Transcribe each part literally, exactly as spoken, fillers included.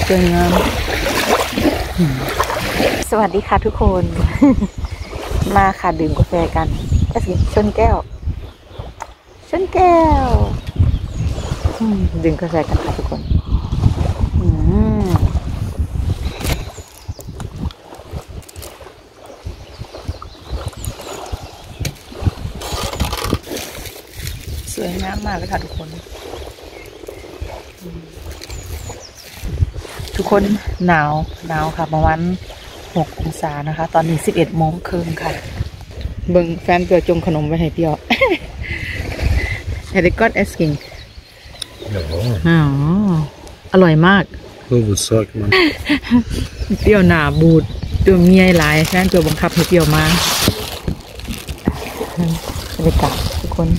สวยงามสวัสดีค่ะทุกคนมาค่ะดื่มกาแฟกันชนแก้วชนแก้วดื่มกาแฟกันค่ะทุกคนสวยงามมากเลยค่ะทุกคนทุกคนหนาวหนาวค่ะประมาณหกองศานะคะตอนนี้สิบเอ็ดโมงครึ่งค่ะเบิ่งแฟนเปียวจงขนมไว้ให้เปียวHad it got asking อ๋ออร่อยมากเปียวหนาบูดตัวเมียหลายแฟนตัวบังคับให้เปียวมาบรรยากาศทุกคน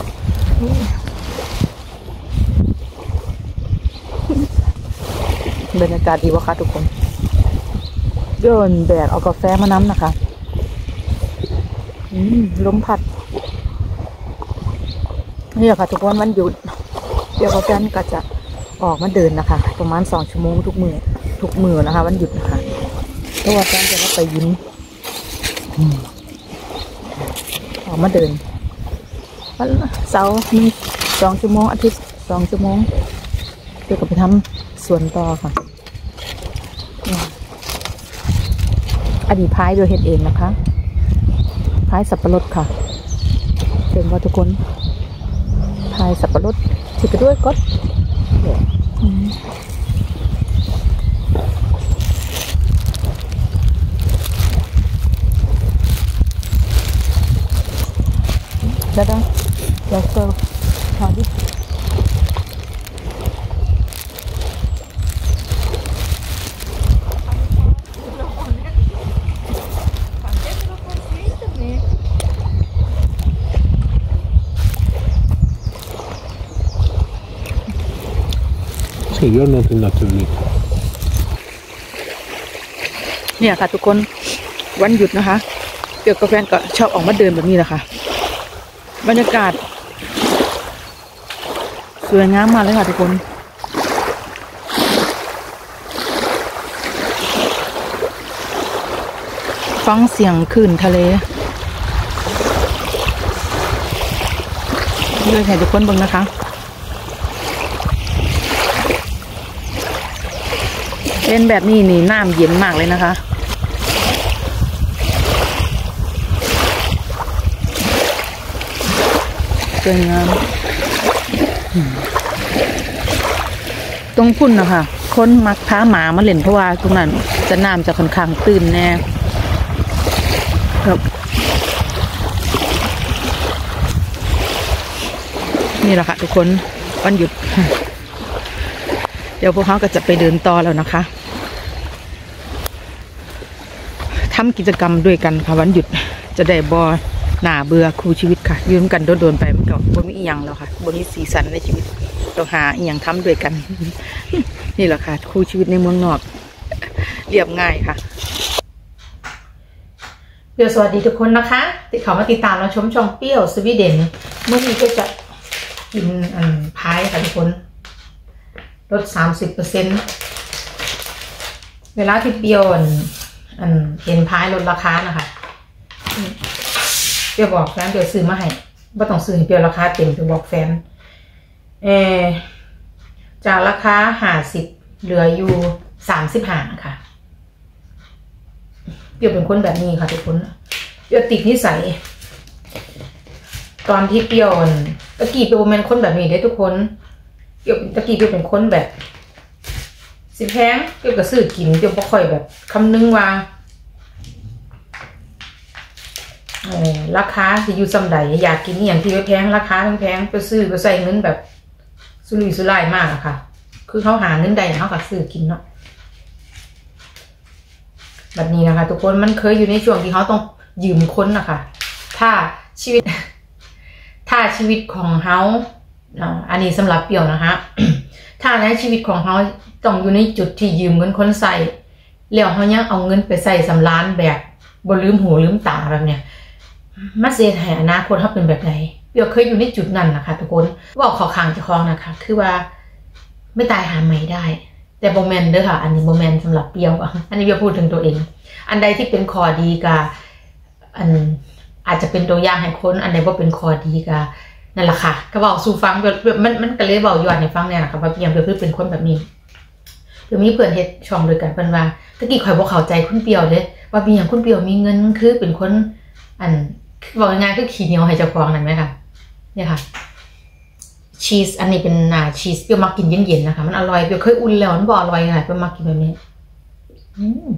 บรรยากาศดีวะคะทุกคนโยนแดดเอากาแฟมาน้ำนะคะอืมลมพัดนี่แหละค่ะทุกคนวันหยุดเดี๋ยวกาแฟนี่ก็จะออกมาเดินนะคะประมาณสองชั่วโมงทุกมือทุกมือนะคะวันหยุดนะคะเพราะว่าแฟนจะไปยิ้มออกมาเดินวันเสาร์มีสองชั่วโมงอาทิตย์สองชั่วโมงเดี๋ยวก็ไปทำสวนต่อค่ะอดีตพายโดยเห็ดเองนะคะพายสับปะรดค่ะเห็นว่าทุกคนพายสับปะรดถือไปด้วยก็จะได้เดี๋ยวเจอหาดิ Gör någonting naturligt เนี่ยค่ะทุกคนวันหยุดนะคะเกี่ยวกับแฟนก็ชอบออกมาเดินแบบนี้แหละค่ะบรรยากาศสวยงามมากเลยค่ะทุกคนฟังเสียงคลื่นทะเลเลยให้ทุกคนเบิ่งนะคะเป็นแบบนี้นี่น้ำเย็นมากเลยนะคะสวยงามตรงพุ่นนะคะคนมักพาหมามาเล่นเพราะว่าตรงนั้นจะน้ำจะค่อนข้างตื้นแน่ครับนี่แหละค่ะทุกคนวันหยุดเดี๋ยวพวกเขาก็จะไปเดินต่อแล้วนะคะทำกิจกรรมด้วยกันค่ะวันหยุดจะได้บอหนาเบื่อคู่ชีวิตค่ะยืมกันโดนๆไปมันก็บ่มีอีหยังแล้วค่ะบ่มีสีสันในชีวิตต้องหาอีหยังทำด้วยกันนี่แหละค่ะคู่ชีวิตในเมืองนอกเรียบง่ายค่ะเปียวสวัสดีทุกคนนะคะติดเขามาติดตามเราชมช่องเปี้ยวสวีเดนเมื่อนี้ก็จะกินอันพายค่ะทุกคนลดสามสิบเปอร์เซ็นต์เวลาที่เปียวอันอันเห็นพายลดราคานะคะเปียวบอกแฟนเปียวซื้อมาให้ไม่ต้องซื้อให้เปียวราคาเต็มเปียวบอกแฟนเออจากราคาห้าสิบเหลืออยู่สามสิบห้าค่ะเปียวเป็นคนแบบนี้ค่ะทุกคนเปียวติดนิสัยตอนที่เปียวตะกี้เปียวเป็นคนแบบนี้ได้ทุกคนเกี่ยวตะกี้เปียวเป็นคนแบบสิแพงเกี่ยวกับซื้อกินเกี่ยวกับค่อยแบบคำนึงว่าราคาที่อยู่ซ้ำใดอยากกินอย่างที่แพงราคาแพงไปซื้อไปใส่เงินแบบสุรุ่ยสุร่ายมากอะค่ะคือเขาหาเงินใดเขาก็ซื้อกินเนาะแบบนี้นะคะทุกคนมันเคยอยู่ในช่วงที่เขาต้องยืมคนนะคะถ้าชีวิตถ้าชีวิตของเขาอันนี้สำหรับเปี่ยวนะคะถ้าในชีวิตของเขาต้องอยู่ในจุดที่ยืมเงินคนใส่แล้วเขายังเอาเงินไปใส่สำล้านแบบบนลืมหูลืมตาแบบเนี้ยมาเสียหายอนาคตเขาเป็นแบบไหนเปี่ยวเคยอยู่ในจุดนั้นนะคะทุกคนว่าขอขังจะคลองนะคะคือว่าไม่ตายหาใหม่ได้แต่โมเมนต์เด้อค่ะอันนี้โมเมนต์สำหรับเปรี้ยวอันนี้เปรี้ยวพูดถึงตัวเองอันใดที่เป็นข้อดีกะอันอาจจะเป็นตัวอย่างให้คนอันใดว่าเป็นข้อดีกะนั่นแหละค่ะก็บอกสู่ฟังมันมันก็เลยบอกย้อนให้ฟังเนี่ยนะคะว่าเปรี้ยวเปรี้ยวเป็นคนแบบนี้เปรี้ยวมีเพื่อนเฮ็ดช่องด้วยกันเพิ่นว่าตะกี้ข่อยบ่เข้าใจคุณเปรี้ยวเด้ว่ามีหยังคุณเปรี้ยวมีเงินคือเป็นคนอันบอกง่ายๆคือขี้เหนียวให้เจ้าของนั่นไหมคะเนี่ยค่ะชีสอันนี้เป็นอ่าชีสเปรี้ยวมักกินเย็นๆนะคะมันอร่อยเปรี้ยวเคยอุ่นแล้วมันบ่อร่อยค่ะเปรี้ยวมักกินแบบนี้อืม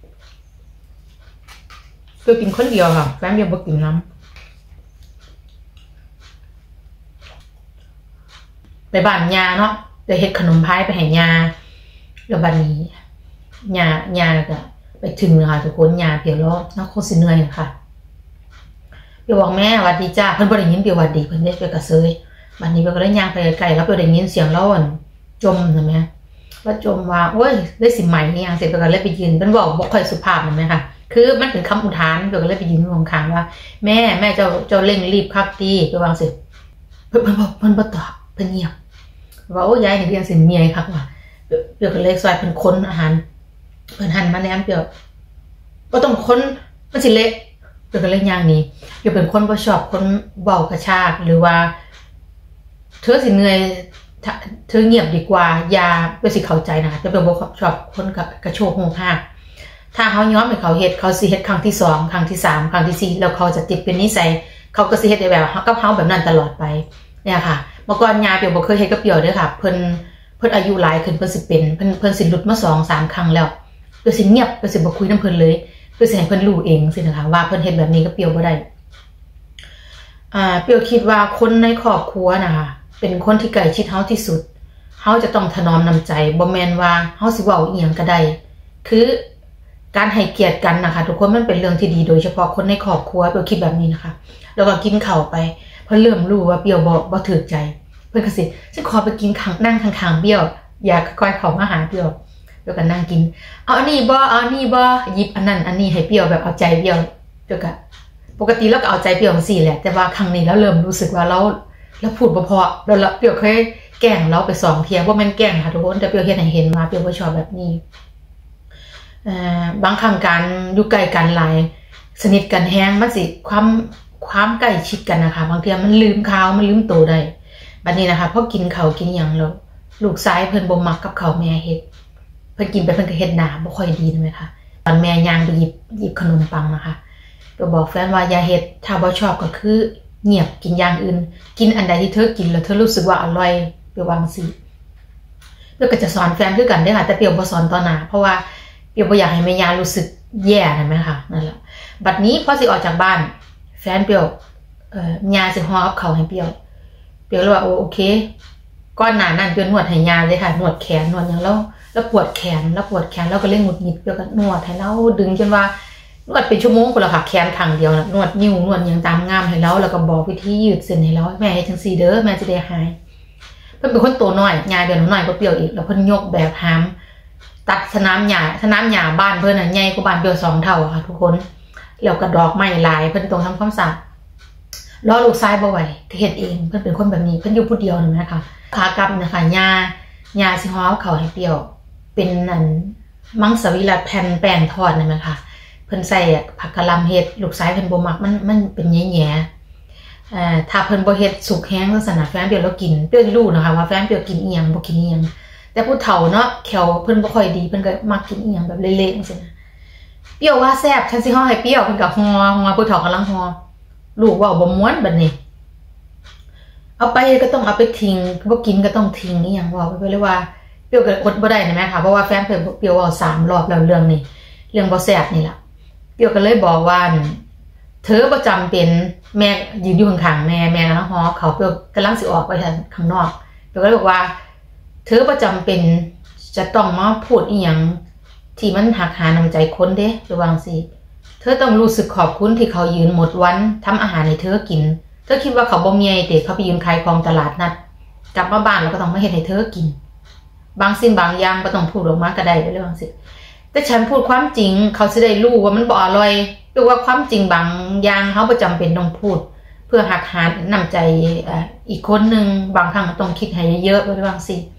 เปรี้ยวกินคนเดียวค่ะแฟนเปรี้ยวบ่กินน้ำไปบ้านยาเนาะจะเฮ็ดขนมพายไปให้ยาแล้วบัดนี้ยายาก็ไปถึงนะคะทุกคนยาเปรี้ยวแล้วเนาะโคตรสิเหนื่อยค่ะเปรี้ยวบอกแม่สวัสดีจ้าเพิ่นบ่ได้ยินเปรี้ยวสวัสดีเพิ่นเด้เปรี้ยวก็เซยบัดนี้เปรี้ยวก็ได้ย่างไปไกลแล้วเปรี้ยวได้ยินเสียงเล่าอ่ะจมใช่ไหมว่าจมว่าโอ้ยได้สิใหม่นี่ยังเสร็จเปรี้ยวก็เลยไปยืนเพิ่นบอกบ่ค่อยสุภาพนั่นไหมค่ะคือมันเป็นคำอุทานเปรี้ยวก็เลยไปยืนข้างๆว่าแม่แม่เจ้าเจ้าเร่งรีบคักตีเปรี้ยววางสิเพิ่นเพิ่นบอกเพิ่นบ่ตอบเพิ่นเงียบว่าโอ้ยายนี่เรียนสิเมียคักว่ะเปรี้ยวก็เลยซอยเพิ่นค้นอาหารเพิ่นหั่นมาแนมเปรี้ยวบ่ต้องค้นมันสิเละเปรี้ยวก็เลยย่างนี้เปรี้ยวเป็นคนบ่ชอบคนเว้ากระชากหรือว่าเธอสิเหนื่อยเธอเงียบดีกว่าอย่าเปรี้ยวสิเข้าใจนะคะเปรี้ยวบ่ชอบคนกับกระโชกโหกหากถ้าเฮายอมให้เขาเฮ็ดเขาสิเฮ็ดครั้งที่สองครั้งที่สามครั้งที่สี่แล้วเขาจะติดเป็นนิสัยเขาก็สิเฮ็ดแบบกับเฮาแบบนั้นตลอดไปเนี่ยค่ะเมื่อก่อนยาเปรี้ยวบ่เคยเฮ็ดกับเปรี้ยวเด้อค่ะเพิ่นเพิ่นอายุหลายขึ้นเพิ่นสิเป็นเพิ่นเพิ่นสิหลุดมา สองสาม ครั้งแล้วเปรี้ยวสิเงียบเปรี้ยวสิบ่คุยนำเพิ่นเลยเปรี้ยวสิให้เพิ่นรู้เองสินะคะว่าเพิ่นเฮ็ดแบบนี้กับเปรี้ยวบ่ได้อ่าเปรี้ยวคิดว่าคนในครอบครัวนะคะเป็นคนที่ใกล้ชิดเฮาที่สุดเฮาจะต้องถนอมน้ำใจบ่แม่นว่าเฮาสิเว้าอีหยังก็ได้คือการให้เกียรติกันนะคะทุกคนมันเป็นเรื่องที่ดีโดยเฉพาะคนในครอบครัวเปรี้ยวคิดแบบนี้นะคะแล้วก็กินข้าวไปเพิ่นเริ่มรู้ว่าเปรี้ยวบ่บ่ถูกใจเพิ่นก็สิฉันขอไปกินข้างนั่งข้างๆเปรี้ยวอยากค่อยเข้ามาหาเปรี้ยวเปรี้ยวก็นั่งกินเอาอันนี้บ่เอาอันนี้บ่หยิบอันนั้นอันนี้ให้เปรี้ยวแบบเอาใจเปรี้ยวเปรี้ยวก็ปกติเราก็เอาใจเปรี้ยวจังซี่แหละแต่ว่าครั้งนี้เราเริ่มรู้สึกว่าเราเราพูดบ่พอแล้วเปรี้ยวเคยแกล้งเราไปสองเที่ยบ่แม่นแกล้งค่ะทุกคนแต่เปรี้ยวเฮ็ดให้เห็นว่าเปรี้ยวบ่ชอบแบบนี้เอ่อบางครั้งการอยู่ใกล้กันหลายสนิทกันแฮงมันสิความความใกล้ชิดกันนะคะบางทีมันลืมข้าวมันลืมโตได้บัดนี้นะคะพอกินข้าวกินหยังแล้วลูกชายเพิ่นบ่มักกับข้าวแม่เฮ็ดเพิ่นกินไปเพิ่นก็เฮ็ดหน้าบ่ค่อยดีมั้ยคะตอนแม่ย่างไปหยิบหยิบขนมปังนะคะก็บอกแฟนว่าอย่าเฮ็ดถ้าบ่ชอบก็คือเงียบกินอย่างอื่นกินอันใดที่เธอกินแล้วเธอรู้สึกว่าอร่อยไปวางสิเปรี้ยวก็จะสอนแฟนคือกันเด้อค่ะแต่เปรี้ยวบ่สอนต่อหน้าเพราะว่าเปรี้ยวบ่อยากให้แม่ย่ารู้สึกแย่นั่นมั้ยคะนั่นแหละบัดนี้พอสิออกจากบ้านแฟนเปรี้ยวเอ่อยาสิห่อกับข้าวให้เปรี้ยวเปรี้ยวเลยว่าโอเคก่อนหน้านั้นเปรี้ยวนวดให้ยาเลยค่ะนวดแขนนวดหยังแล้วแล้วปวดแขนแล้วปวดแขนแล้วก็เลยหงุดหงิดเปรี้ยวก็นวดให้เราดึงจนว่านวดเป็นชั่วโมงพุ่นล่ะค่ะแขนข้างเดียวน่ะนวดนิ้วนวดหยังตามงามให้เราแล้วก็บอกวิธียืดเส้นให้เราแม่เฮ็ดจังซี่เด้อแม่จะได้หายเพิ่นเป็นคนตัวน้อยยาเดือนน้อยกว่าเปรี้ยวอีกแล้วเพิ่นยกแบบหามตัดสนามหญ้าสนามหญ้าบ้านเพิ่นน่ะใหญ่กว่าบ้านเปรี้ยวสองเท่าค่ะทุกคนแล้วก็ดอกไม้หลายเพิ่นต้องทำความสะอาดรอลูกชายบ่ไหวเฮ็ดเองเพิ่นเป็นคนแบบนี้เพิ่นอยู่ผู้เดียวนั่นนะคะขากลับนะคะยายาสิฮ้อเขาให้เปรี้ยวเป็นอันมังสวิรัติแผ่นแป้งทอดนั่นมั้ยค่ะเพิ่นใส่ผักกะหล่ำเฮ็ดลูกชายเพิ่นบ่มักมันมันเป็นแหย่ๆเอ่อถ้าเพิ่นบ่เฮ็ดสุกแห้งลักษณะแฟนเปรี้ยวแล้วกินเปรี้ยวรู้นะคะว่าแฟนเปรี้ยวกินอีหยังบ่กินอีหยังแต่ผู้เฒ่าเนาะแขวเพิ่นบ่ค่อยดีเพิ่นก็มักกินอีหยังแบบเละๆจังซี่นะเปรี้ยวว่าแซ่บฉันสิฮ้อให้เปรี้ยวเพิ่นก็ฮ้อฮ้อผู้เฒ่ากำลังฮ้อลูกเว้าบ่ม่วนบัดนี้เอาไปก็ต้องเอาไปทิ้งบ่กินก็ต้องทิ้งอีหยังเว้าไปเลยว่าเปรี้ยวก็อดบ่ได้นะแม่ค่ะเพราะว่าแฟนเพิ่นเปรี้ยวเว้าสามรอบแล้วเรื่องนี้เรื่องบ่แซ่บนี่ล่ะเปรี้ยวก็เลยบอกว่าเธอบ่จำเป็นแม่ยืนอยู่ข้างๆแม่แม่กำลังฮ้อเขาเปรี้ยวกำลังสิออกไปข้างนอกเปรี้ยวก็เลยบอกว่าเธอบ่จำเป็นจะต้องมาพูดอีหยังที่มันหักหาน้ำใจคนเด้หรือว่าจังซี่เธอต้องรู้สึกขอบคุณที่เขายืนหมดวันทำอาหารให้เธอกินเธอคิดว่าเขาบ่มีไอ้เด็กเขาไปยืนขายของตลาดนัดกลับมาบ้านแล้วก็ต้องมาเฮ็ดให้เธอกินบางสิ่งบางอย่างบ่ต้องพูดออกมาก็ได้เรื่องจังซี่แต่ฉันพูดความจริงเขาสิได้รู้ว่ามันบ่อร่อยหรือว่าความจริงบางอย่างเฮาบ่จำเป็นต้องพูดเพื่อหักหาน้ำใจอีกคนนึงบางครั้งต้องคิดให้เยอะๆว่าจังซี่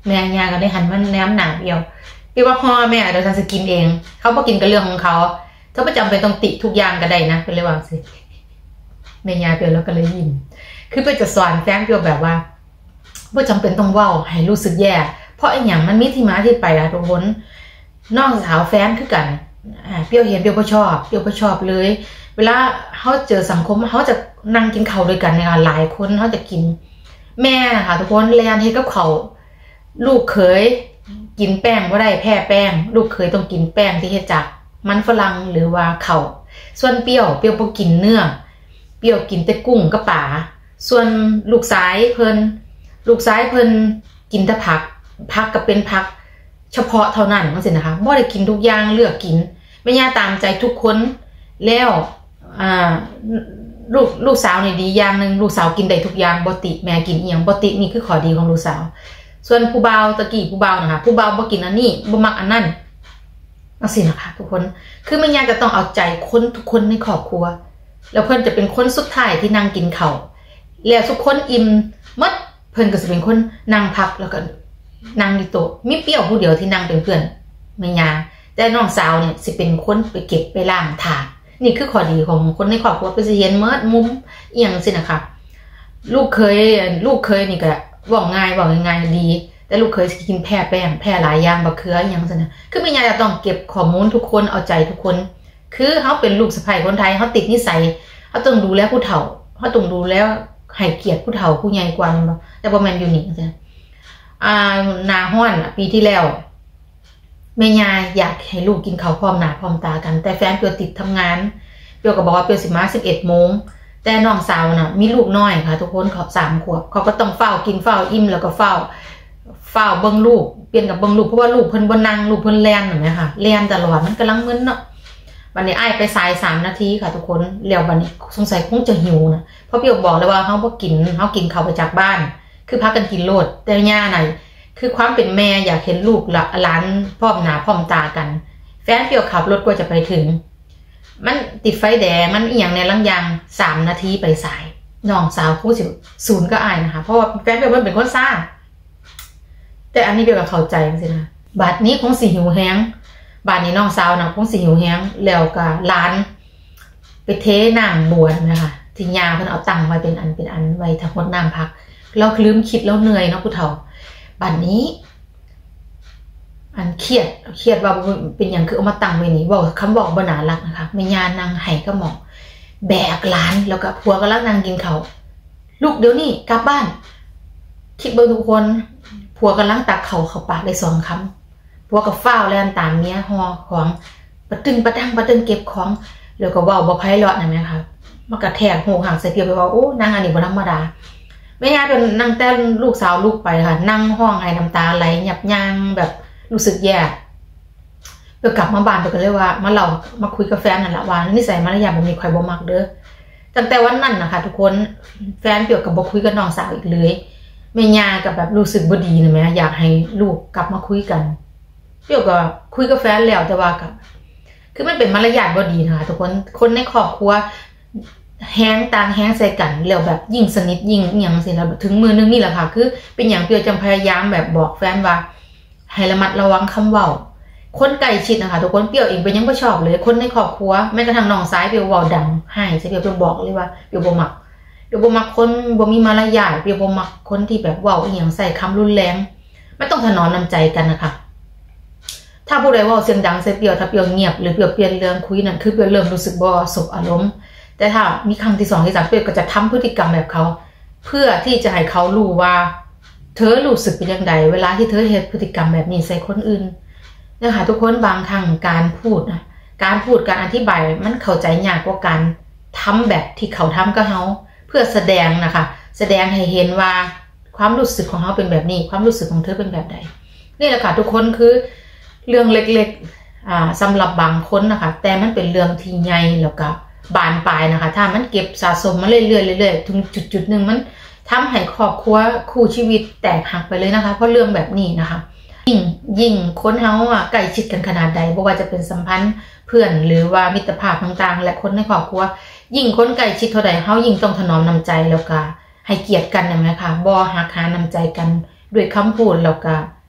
แม่ยาก็ได้หันมันแนมหนาเดียวพี่ว่าพ่อแม่เดี๋ยวฉันจะกินเองเขาบอกกินกับเรื่องของเขาถ้าประจำเป็นต้องติทุกอย่างก็ได้นะเป็นเลยว่าสิแม่ยาเปลี่ยนแล้วก็เลยยิ้มคือเพื่อจะสอนแฟนเปลี่ยนแบบว่าไม่จำเป็นต้องว่าให้รู้สึกแย่เพราะไอ้อย่างมันมีที่มาที่ไปอะทุกคนน้องสาวแฟนคือกันเปรี้ยวเห็นเปรี้ยวก็ชอบเปรี้ยวก็ชอบเลยเวลาเขาเจอสังคมเขาจะนั่งกินข้าวด้วยกันเนี่ยหลายคนเขาจะกินแม่ค่ะทุกคนแลนให้กับเขาลูกเคยกินแป้งว่าได้แพ้แป้งลูกเคยต้องกินแป้งที่เฮ็ดจากมันฝรั่งหรือว่าเขาส่วนเปรี้ยวเปรี้ยวพอกินเนื้อเปรี้ยวกินแต่กุ้งกับป่าส่วนลูกซ้ายเพิ่นลูกซ้ายเพิ่นกินแต่ผักผักก็เป็นผักเฉพาะเท่านั้นจังซี่นะคะบ่ได้กินทุกอย่างเลือกกินแม่ย่าตามใจทุกคนแล้วอ่าลูกลูกสาวนี่ดีอย่างนึงลูกสาวกินได้ทุกอย่างบ่ติแม่กินอีหยังบ่ตินี่คือข้อดีของลูกสาวส่วนผู้บ่าวตะกี้ผู้บ่าวนะคะผู้บ่าวบ่กินอันนี้บ่มักอันนั้นจังซี่นะคะทุกคนคือแม่ย่าจะต้องเอาใจคนทุกคนในครอบครัวแล้วเพิ่นจะเป็นคนสุดท้ายที่นั่งกินข้าวแล้วทุกคนอิ่มหมดเพิ่นก็จะเป็นคนนั่งพักแล้วก็นั่งอยู่โต๊ะมีเปรี้ยวผู้เดียวที่นั่งเป็นเพื่อนแม่ย่าแต่น้องสาวเนี่ยสิเป็นคนไปเก็บไปล้างถาดนี่คือข้อดีของคนในครอบครัวไปสิเห็นเมิดมุมเอียงสินะคะลูกเคยลูกเคยนี่ก็บอกง่ายบอกง่ายดีแต่ลูกเคยกินแพ้แป้งแพ้หลายอย่างบะเขืออย่างสินะคือแม่ย่าจะต้องเก็บข้อมูลทุกคนเอาใจทุกคนคือเขาเป็นลูกสะใภ้คนไทยเขาติดนิสัยเขาต้องดูแลผู้เฒ่าเขาต้องดูแลให้เกียรติผู้เฒ่าผู้ใหญ่กว่าแต่บ่แม่นอยู่นี่จ้ะอ่านาฮ้อนปีที่แล้วแม่ยายอยากให้ลูกกินข้าวพร้อมหน้าพร้อมตากันแต่แฟนเปียวติดทำงานเปียวก็บอกว่าเปียวสิมาสิบเอ็ดโมงแต่น้องสาวน่ะมีลูกน้อยค่ะทุกคนเขาสามขวบเขาก็ต้องเฝ้ากินเฝ้าอิ่มแล้วก็เฝ้าเฝ้าเบิ่งลูกเปลี่ยนกับเบิ่งลูกเพราะว่าลูกเพิ่นบ่นั่งลูกเพิ่นแล่นเห็นไหมคะแล่นตลอดมันกำลังมึนเนาะวันนี้ไอ้ไปสายสามนาทีค่ะทุกคนแล้ววันนี้สงสัยคงจะหิวนะเพราะเปียวบอกเลยว่าเขาบ่กินเขากินข้าวไปจากบ้านคือพักกันกินโลดแต่ย่าไหนคือความเป็นแม่อยากเห็นลูกหลานพร้อมหน้าพร้อมตากันแฟนเปียวขับรถกว่าจะไปถึงมันติดไฟแดงมันอีหยังในลังยางสามนาทีไปสายน้องสาวคู่สิศูนย์ก็อายนะคะเพราะว่าแฟนเปียวมันเป็นคนซ่าแต่อันนี้เปียวก็เข้าใจจริงๆนะบาดนี้คงสิหิวแห้งบาดนี้น้องสาวนะคงสิหิวแห้งแล้วก็ร้านไปเทน้ำบัวนะคะที่ยาเพิ่นเอาตังไว้เป็นอันเป็นอันไว้ทั้งหมดน้ำพักเราลืมคิดแล้วเหนื่อยเนาะผู้เฒ่าบัดนี้อันเครียดเครียดว่าเป็นอย่างคือเอามาตั้งไว้นี่บอกคำบอกบนารักนะคะแม่ยานางไห้ก็หมอกแบกหลานแล้วก็ผัวก็ลักนางกินเขาลูกเดี๋ยวนี้กลับบ้านคิดเบอร์ทุกคนผัวกำลังตักเขาเขาปากได้สองคำผัวกับฝ้าวแล่นตามเมียห่อของปะตึงปะดังปะตึงเก็บของแล้วก็ว่าบ่ไพ่เลาะนะแม่ค่ะมากระแทกหูห่างใส่เปียไปว่าโอ้นางอันนี้บ่ธรรมดาแม่ยาเป็นนั่งแต่ลูกสาวลูกไปค่ะนั่งห้องไห้น้ำตาไหลหยับยั้งแบบรู้สึกแย่เพื่อกลับมาบ้านไปก็เลยว่ามาเล่ามาคุยกับแฟนนั่นแหละว่านิสัยมารยาทแบบนี้ใครบ่มักเด้อตั้งแต่วันนั้นนะคะทุกคนแฟนเปียวกับบ่คุยกับน้องสาวอีกเลยแม่ยากับแบบรู้สึกบ่ดีนะแม่อยากให้ลูกกลับมาคุยกันเปียวก็คุยกับแฟนแล้วแต่ว่ากับคือมันเป็นมารยาทบ่ดีนะคะทุกคนคนในครอบครัวแห้งต่างแห้งใส่กันแล้วแบบยิ่งสนิทยิ่งอย่างสิแล้วถึงมือนึงนี่แหละค่ะคือเป็นอย่างเปียวจำพยายามแบบบอกแฟนว่าให้ระมัดระวังคำเว้าคนใกล้ชิดนะคะทุกคนเปียวเองเป็นยังไม่ชอบเลยคนในครอบครัวแม้กระทั่งน้องซ้ายเปียวเว้าดังให้ใช่เปียวเปียวบอกเลยว่าเปียวบ่มักเปียวบ่มักคนบ่มีมารยาทเปียวบ่มักคนที่แบบเว้าอีหยังใส่คำรุนแรงไม่ต้องถนอมน้ำใจกันนะคะถ้าผู้ใดเว้าเสียงดังใส่เปียวถ้าเปียวเงียบหรือเปียวเปลี่ยนเรื่องคุยนั่นคือเปียวเริ่มรู้สึกบ่สบอารมณ์แต่ถ้ามีครั้งที่สองที่สามเปียวก็จะทำพฤติกรรมแบบเขาเพื่อที่จะให้เขารู้ว่าเธอรู้สึกเป็นยังไงเวลาที่เธอเห็นพฤติกรรมแบบนี้ใส่คนอื่นนะคะทุกคนบางครั้งการพูดนะการพูดการอธิบายมันเข้าใจยากกว่าการทำแบบที่เขาทำกับเขาเพื่อแสดงนะคะแสดงให้เห็นว่าความรู้สึกของเขาเป็นแบบนี้ความรู้สึกของเธอเป็นแบบใดนี่แหละค่ะทุกคนคือเรื่องเล็กๆอ่าสำหรับบางคนนะคะแต่มันเป็นเรื่องที่ใหญ่แล้วก็บานปลายนะคะถ้ามันเก็บสะสมมาเรื่อยๆเรื่อยๆถึงจุดๆหนึ่งมันทำให้ครอบครัวคู่ชีวิตแตกหักไปเลยนะคะเพราะเรื่องแบบนี้นะคะยิ่งยิ่งคนเฮาอ่ะใกล้ชิดกันขนาดใดไม่ว่าจะเป็นสัมพันธ์เพื่อนหรือว่ามิตรภาพต่างๆและคนในครอบครัวยิ่งคนใกล้ชิดเท่าใดเฮายิ่งต้องถนอมน้ำใจแล้วก็ให้เกียรติกันนะคะบ่หักหาน้ำใจกันด้วยคำพูดแล้วก็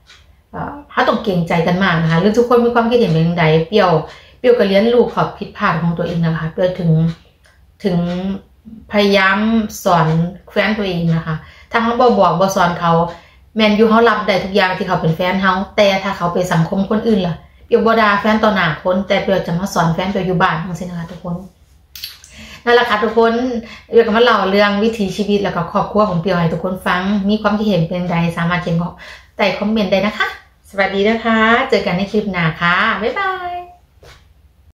เขาต้องเก่งใจกันมากนะคะหรือทุกคนมีความคิดเห็นเป็นอย่างไรเปรี้ยวเปรี้ยวก็เรียนรู้ขอบผิดพลาดของตัวเองนะคะเพื่อถึงถึงพยายามสอนแฟนตัวเองนะคะถ้าเขาบอกบอกบอสอนเขาแมนยูเขารับได้ทุกอย่างที่เขาเป็นแฟนเขาแต่ถ้าเขาไปสังคมคนอื่นล่ะเปรี้ยวบดาแฟนต่อหน้าคนแต่เปรี้ยวจะมาสอนแฟนเปรี้ยวอยู่บ้านทั้งสิ้นนะคะทุกคนนั่นแหละค่ะทุกคนเรื่องมาเล่าเรื่องวิถีชีวิตแล้วก็ครอบครัวของเปรี้ยวให้ทุกคนฟังมีความคิดเห็นเป็นใดสามารถเขียนใต้คอมเมนต์ได้นะคะสวัสดีนะคะเจอกันในคลิปหน้าค่ะบ๊ายบาย